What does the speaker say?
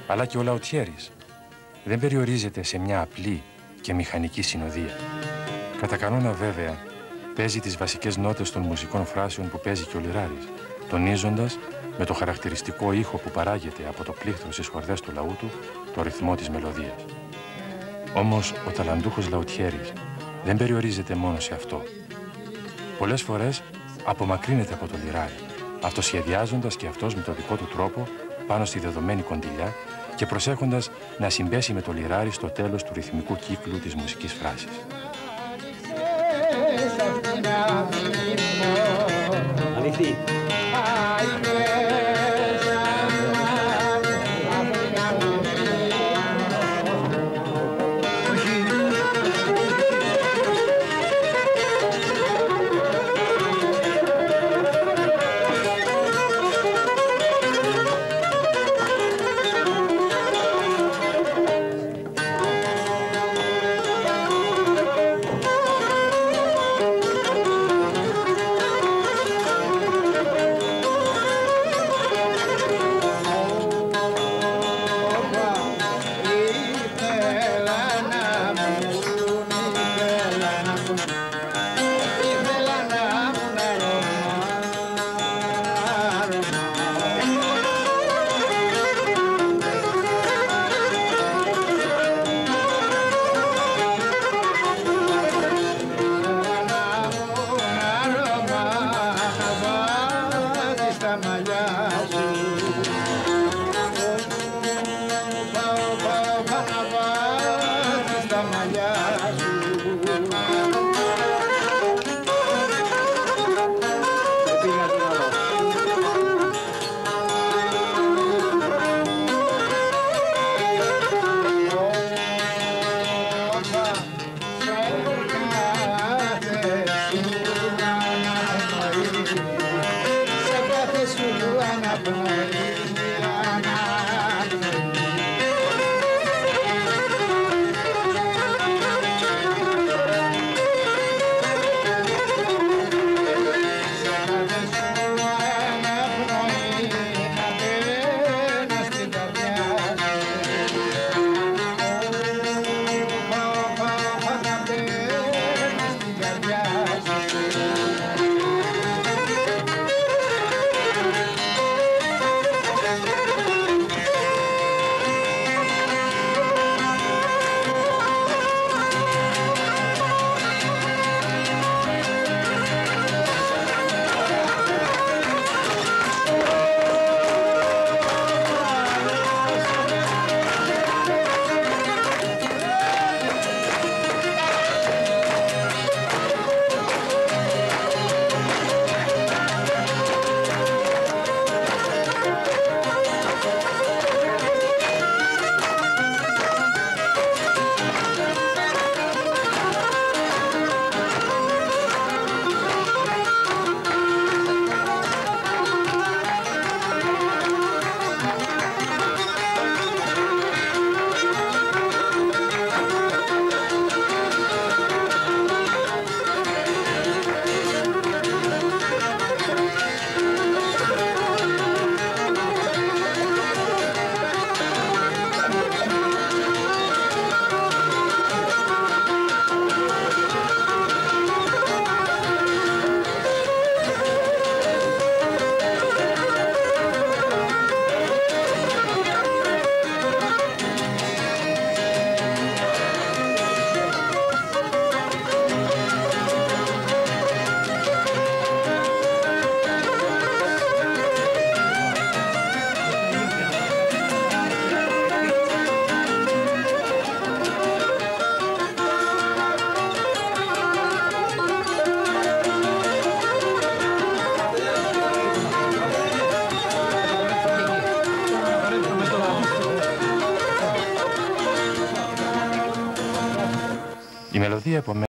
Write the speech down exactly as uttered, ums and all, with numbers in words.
αλλά και ο λαουτιέρης δεν περιορίζεται σε μια απλή και μηχανική συνοδεία. Κατά κανόνα βέβαια παίζει τις βασικές νότες των μουσικών φράσεων που παίζει και ο λιράρης, τονίζοντας με το χαρακτηριστικό ήχο που παράγεται από το πλήκτρο στις χορδές του λαού του το ρυθμό της μελωδίας. Όμως ο ταλαντούχος λαουτιέρης δεν περιορίζεται μόνο σε αυτό. Πολλές φορές απομακρύνεται από το λιράρι, αυτοσχεδιάζοντας και αυτός με το δικό του τρόπο πάνω στη δεδομένη κοντιλιά και προσέχοντας να συμπέσει με το λιράρι στο τέλος του ρυθμικού κύκλου της μουσικής φράσης. Ανοιχτή. Η μελωδία επομένως